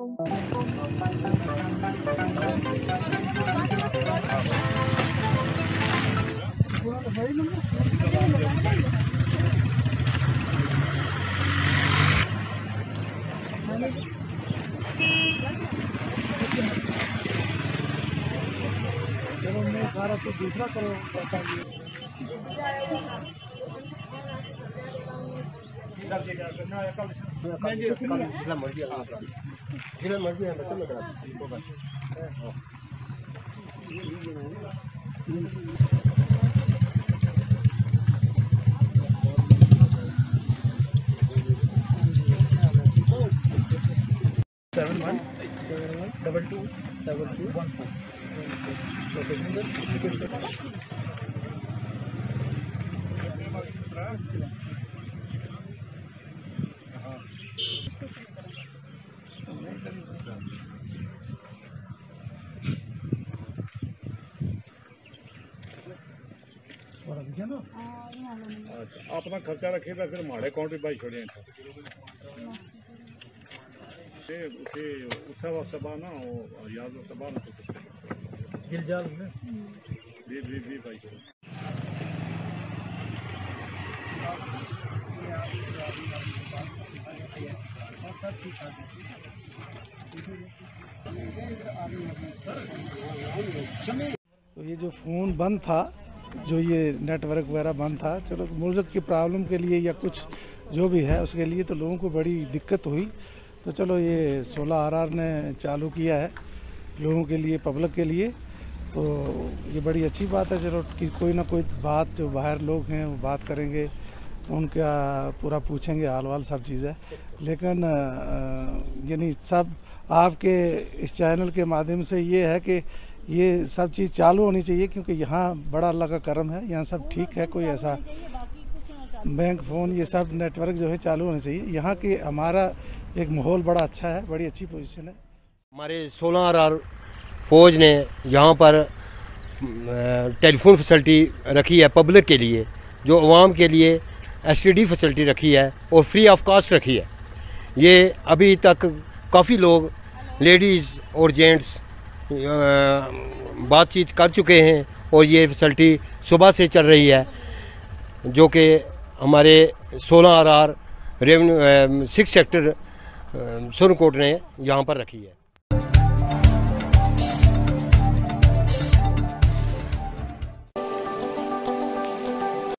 तो दूसरा करो ऐसा मर्जी है बच्चा लग डबल टू 14 अपना खर्चा रखे तो फिर माड़े अकाउंट भाई छोड़े उसे उत्सव वास्ते ना याद वास्ते ना गिलजाल भी भाई तो ये जो फ़ोन बंद था, जो ये नेटवर्क वगैरह बंद था, चलो मुल्क की प्रॉब्लम के लिए या कुछ जो भी है उसके लिए तो लोगों को बड़ी दिक्कत हुई। तो चलो ये 16 RR ने चालू किया है लोगों के लिए, पब्लिक के लिए, तो ये बड़ी अच्छी बात है। चलो कि कोई ना कोई बात जो बाहर लोग हैं वो बात करेंगे, उनका पूरा पूछेंगे हाल वाल सब चीज़ है, लेकिन यानी सब आपके इस चैनल के माध्यम से ये है कि ये सब चीज़ चालू होनी चाहिए, क्योंकि यहाँ बड़ा अल्लाह का करम है, यहाँ सब ठीक है, कोई ऐसा बैंक फ़ोन ये सब नेटवर्क जो है चालू होना चाहिए। यहाँ की हमारा एक माहौल बड़ा अच्छा है, बड़ी अच्छी पोजीशन है। हमारे 16 RR फौज ने यहाँ पर टेलीफोन फैसिलिटी रखी है पब्लिक के लिए, जो अवाम के लिए STD फैसिलिटी रखी है और फ्री ऑफ कास्ट रखी है। ये अभी तक काफ़ी लोग लेडीज़ और जेंट्स बातचीत कर चुके हैं और ये फैसिलिटी सुबह से चल रही है, जो कि हमारे 16 RR रेवेन्यू 6 सेक्टर सुरकोट ने यहाँ पर रखी है।